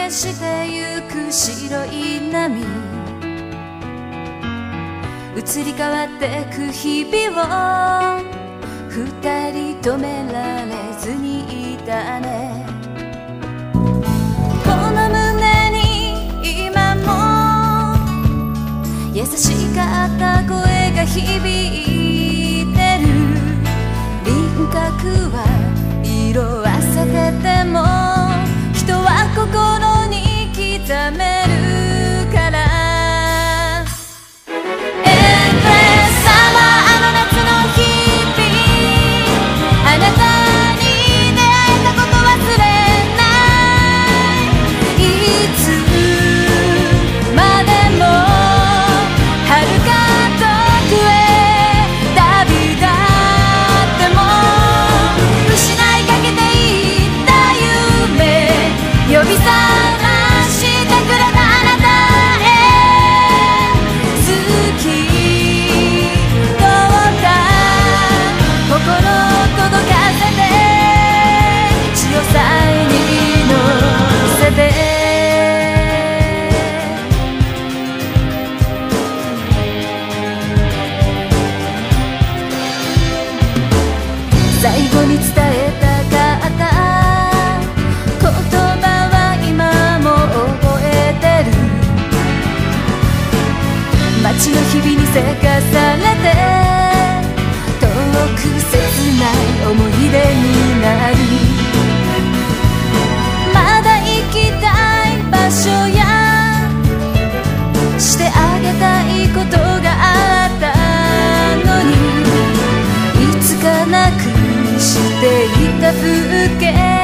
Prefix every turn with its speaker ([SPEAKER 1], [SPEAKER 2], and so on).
[SPEAKER 1] 消してゆく白い波、移り変わってく日々を二人止められずにいたね。この胸に今も優しかった声が響いてる。輪郭は色あせてても人は心に刻めるから。呼び覚ましてくれたあなたへ、好きとった心届かせて、潮騒に乗せて。最後に伝えたかった街の日々にせかされて遠く切ない思い出になる。まだ行きたい場所やしてあげたいことがあったのに、いつかなくしていた風景